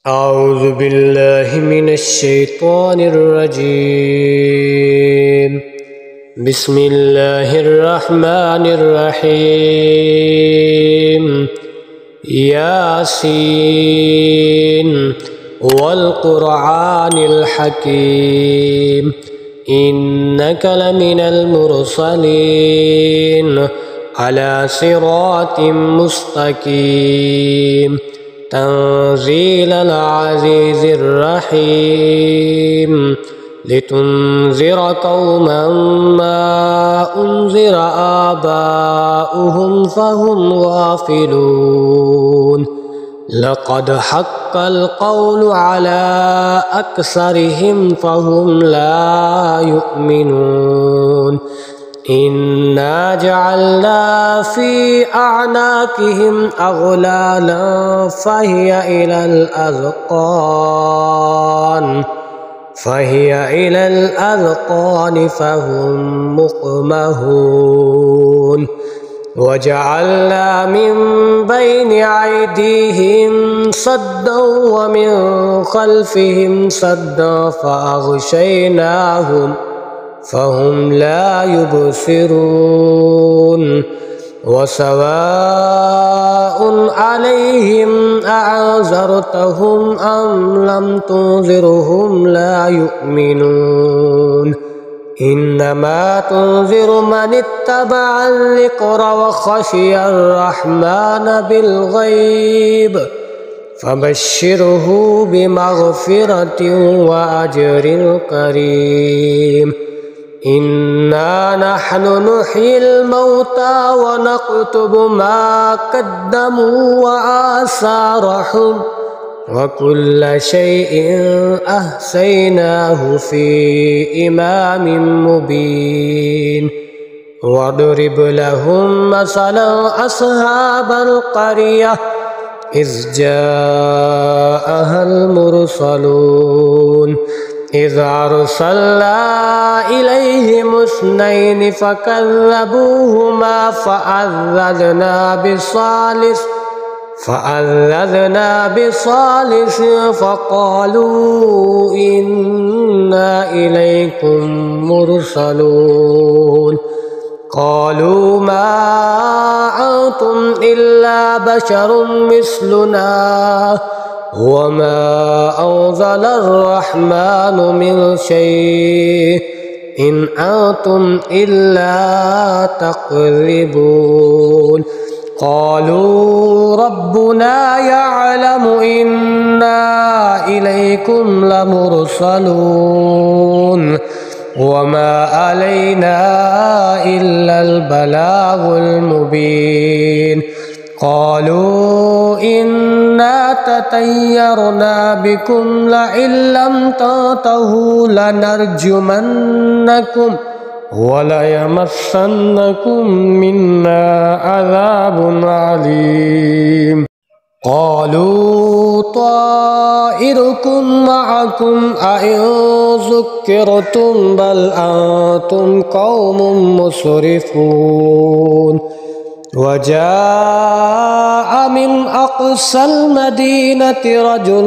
أعوذ بالله من الشيطان الرجيم. بسم الله الرحمن الرحيم. ياسين والقرآن الحكيم إنك لمن المرسلين على صراط مستقيم تنزيل العزيز الرحيم لتنذر قوما ما أنذر آباؤهم فهم غافلون. لقد حق القول على أكثرهم فهم لا يؤمنون. إنا جعلنا في أعناقهم أغلالا فهي إلى الأذقان فهم مقمحون. وجعلنا من بين أيديهم سدا ومن خلفهم سدا فأغشيناهم فهم لا يبصرون. وسواء عليهم أأنذرتهم أم لم تنذرهم لا يؤمنون. إنما تنذر من اتبع الذكر وخشي الرحمن بالغيب فبشره بمغفرة وأجر كريم. إنا نحن نحيي الموتى ونكتب ما قدموا وآثارهم وكل شيء أحصيناه في إمام مبين. واضرب لهم مثلا أصحاب القرية إذ جاءها المرسلون إذ أرسلنا إليهم اثنين فكذبوهما فعززنا بثالث فقالوا إنا إليكم مرسلون. قالوا ما أنتم إلا بشر مثلنا وما أنزل الرحمن من شيء إن أنتم إلا تكذبون. قالوا ربنا يعلم إنا إليكم لمرسلون وما علينا إلا البلاغ المبين. قالوا إنا تطيرنا بكم لئن لم تنتهوا لنرجمنكم وليمسنكم منا عذاب عليم. قالوا طائركم معكم أئن ذكرتم بل أنتم قوم مسرفون. وجاء من أقصى المدينة رجل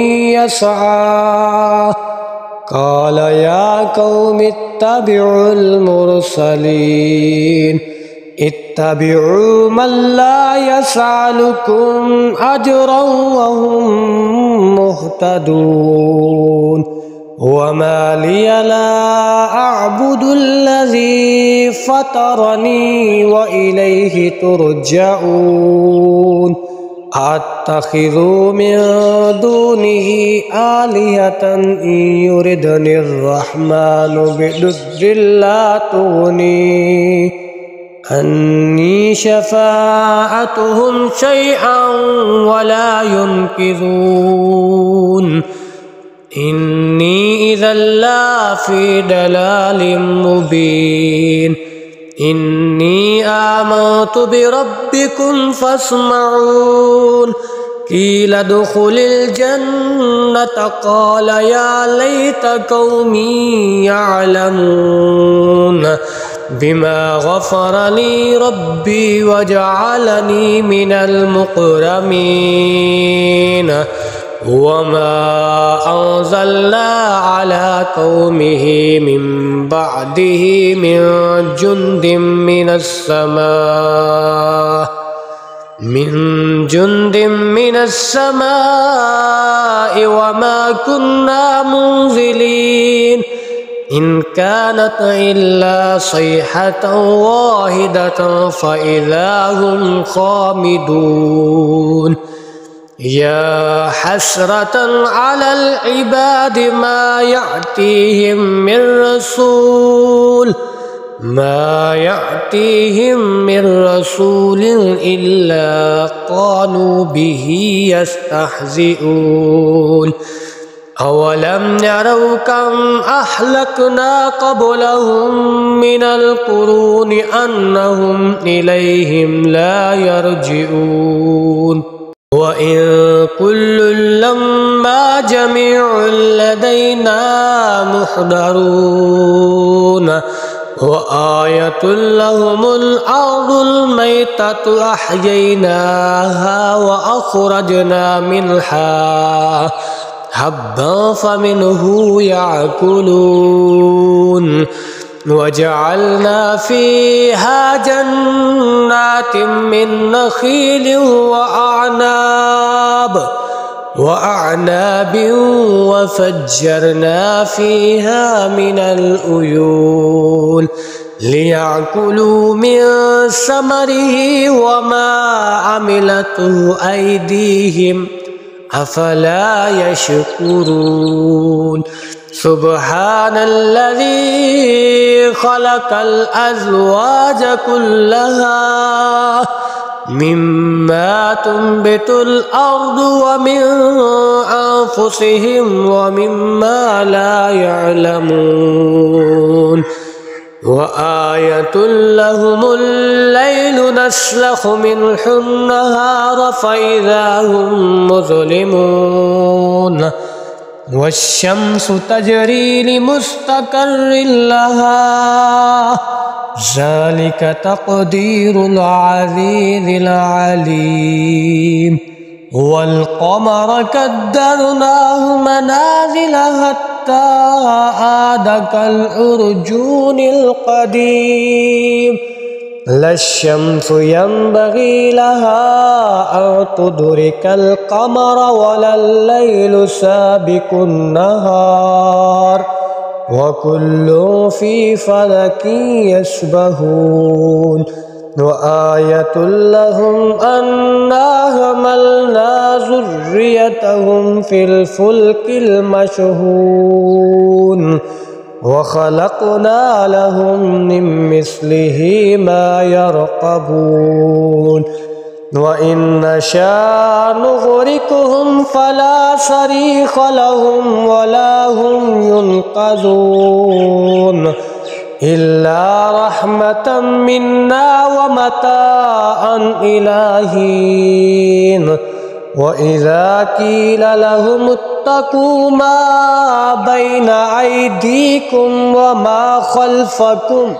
يسعى قال يا قوم اتبعوا المرسلين اتبعوا من لا يسألكم أجرا وهم مهتدون. وما لي لا أعبد الذي فطرني وإليه ترجعون. أتخذ من دونه آلهة إن يردني الرحمن بضر لا تغني عني شفاعتهم شيئا ولا ينقذون. إني إذا لا في ضلال مبين. إني آمنت بربكم فاسمعون. قيل ادخل الجنة قال يا ليت قومي يعلمون بما غفر لي ربي وجعلني من المكرمين وما أنزلنا على قومه من بعده من جند من السماء وما كنا منزلين إن كانت إلا صيحة واحدة فإذا هم خامدون يا حسرة على العباد ما يأتيهم من رسول إلا قالوا به يستهزئون أولم يروا كم أهلكنا قبلهم من القرون أنهم إليهم لا يرجعون وإن كل لما جميع لدينا محضرون وآية لهم الأرض الميتة أحييناها وأخرجنا منها حبا فمنه يأكلون وجعلنا فيها جنات من نخيل وأعناب وفجرنا فيها من العيون ليأكلوا من ثمره وما عملته أيديهم أفلا يشكرون سبحان الذي خلق الأزواج كلها مما تنبت الأرض ومن أنفسهم ومما لا يعلمون وآية لهم الليل نسلخ منه النهار فإذا هم مظلمون والشمس تجري لمستقر لها ذلك تقدير العزيز العليم والقمر قدرناه منازل حتى عاد كالعرجون القديم لا الشمس ينبغي لها أن تدرك القمر ولا الليل سابق النهار وكل في فلك يسبحون وآية لهم أنا حملنا ذريتهم في الفلك المشحون وخلقنا لهم من مثله ما يركبون وإن نشاء نغرقهم فلا صريخ لهم ولا هم ينقذون إلا رحمة منا ومتاعا إلى حين وإذا قيل لهم اتقوا ما بين أيديكم وما خلفكم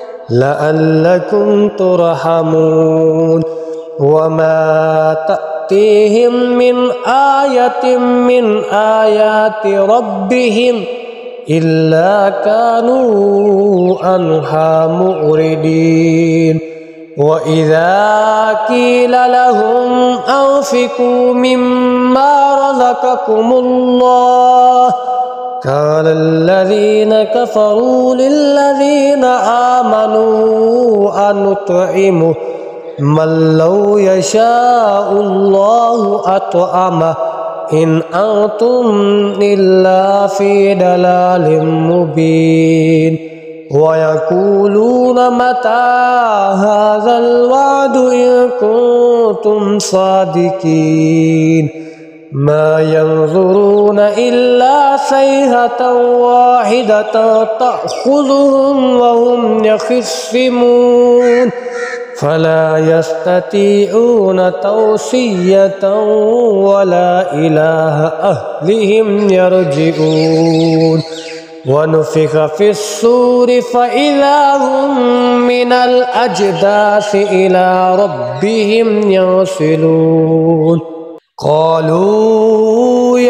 لعلكم ترحمون وما تأتيهم من آية من آيات ربهم إلا كانوا عنها معرضين وإذا قيل لهم أنفقوا مما رزقكم الله قال الذين كفروا للذين آمنوا أنطعم من لو يشاء الله أطعمه إن أنتم إلا في ضلال مبين ويقولون متى هذا الوعد إن كنتم صادقين ما ينظرون إلا صيحة واحدة تأخذهم وهم يخصمون فلا يستطيعون توصية ولا إلى أهلهم يرجعون ونفخ في الصور فإذا هم من الأجداث إلى ربهم ينسلون قالوا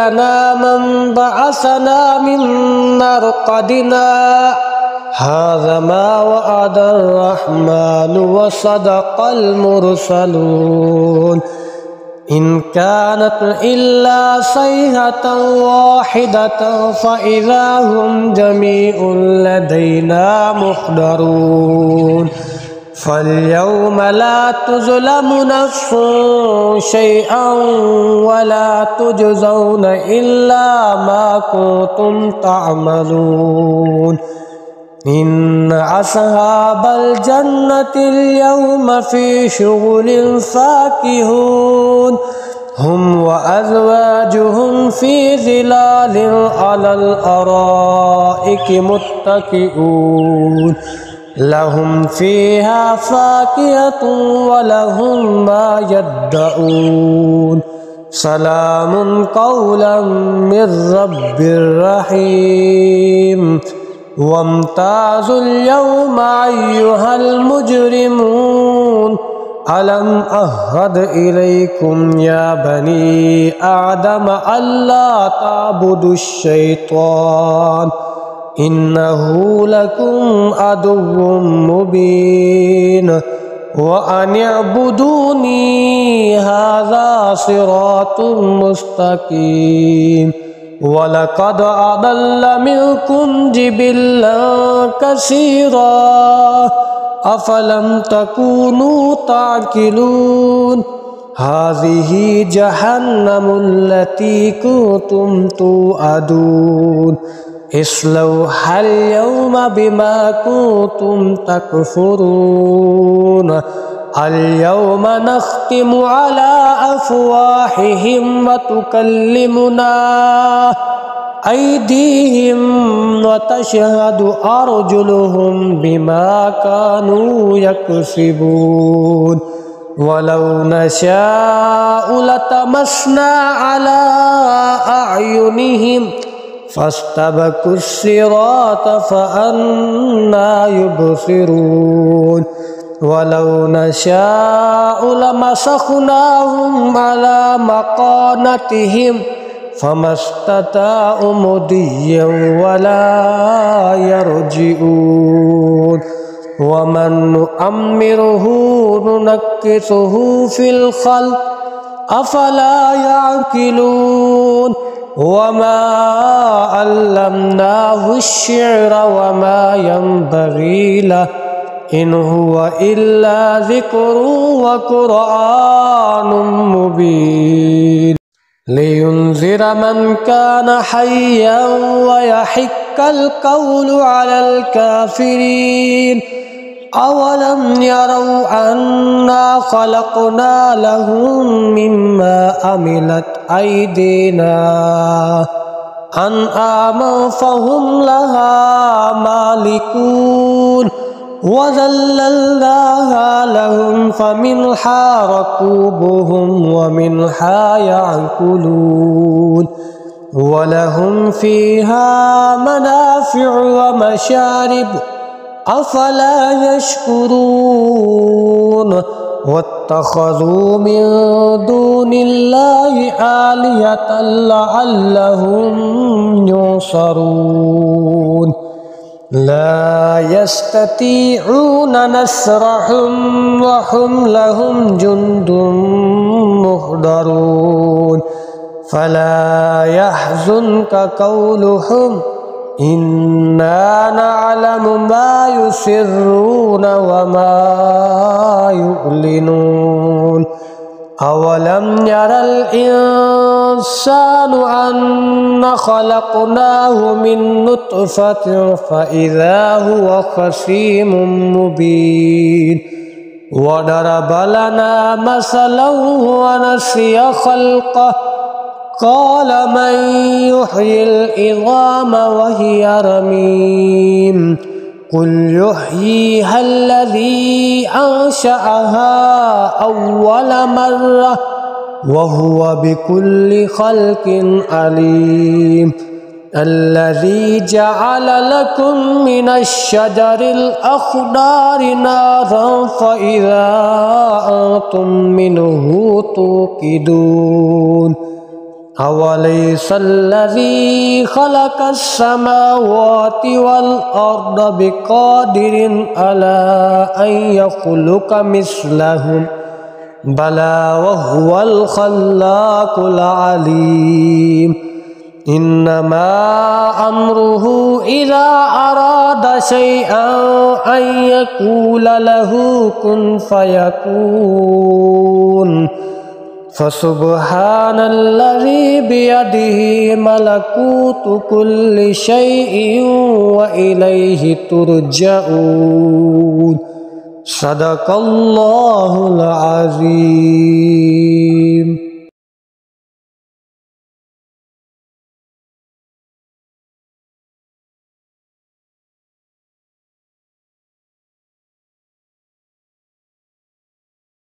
لنا من بعثنا من مرقدنا هذا ما وعد الرحمن وصدق المرسلون إن كانت إلا صيحة واحدة فإذا هم جميع لدينا محضرون فاليوم لا تظلم نفس شيئا ولا تجزون إلا ما كنتم تعملون إن أصحاب الجنة اليوم في شغل فاكهون هم وأزواجهم في ظلال على الأرائك متكئون لهم فيها فاكهة ولهم ما يدعون سلام قولا من رب رحيم وامتازوا اليوم أيها المجرمون ألم أعهد إليكم يا بني آدم ألا تعبدوا الشيطان إنه لكم عدو مبين وأن اعبدوني هذا صراط مستقيم ولقد أضل منكم جبلا كثيرا أفلم تكونوا تعقلون هذه جهنم التي كنتم توعدون اصلوها اليوم بما كنتم تكفرون اليوم نختم على أفواههم وتكلمنا أيديهم وتشهد أرجلهم بما كانوا يكسبون ولو نشاء لطمسنا على أعينهم فاستبقوا الصراط فأنى يبصرون ولو نشاء لمسخناهم على مكانتهم فما استطاعوا مضيا ولا يرجعون ومن نؤمره ننكسه في الخلق أفلا يعقلون وما علمناه الشعر وما ينبغي له إن هو إلا ذكر وقرآن مبين لينذر من كان حيا ويحق القول على الكافرين أولم يروا أنا خلقنا لهم مما عملت أيدينا أنعاما فهم لها مالكون وذللناها لهم فمنها ركوبهم ومنها يأكلون ولهم فيها منافع ومشارب أفلا يشكرون واتخذوا من دون الله آلهة لعلهم ينصرون لا يستطيعون نصرهم وهم لهم جند محضرون فلا يحزنك قولهم إنا نعلم ما يسرون وما يعلنون أولم ير الإنسان أنا خلقناه من نطفة فإذا هو خصيم مبين وضرب لنا مثلا ونسي خلقه قال من يحيي العظام وهي رميم قل يحييها الذي أنشأها أول مرة وهو بكل خلق عليم الذي جعل لكم من الشجر الأخضر نارا فإذا أنتم منه توقدون أوليس الذي خلق السماوات والأرض بقادر على أن يخلق مثلهم بلى وهو الخلاق العليم إنما أمره إذا أراد شيئا أن يقول له كن فيكون فسبحان الذي بيده ملكوت كل شيء وإليه ترجعون صدق الله العظيم.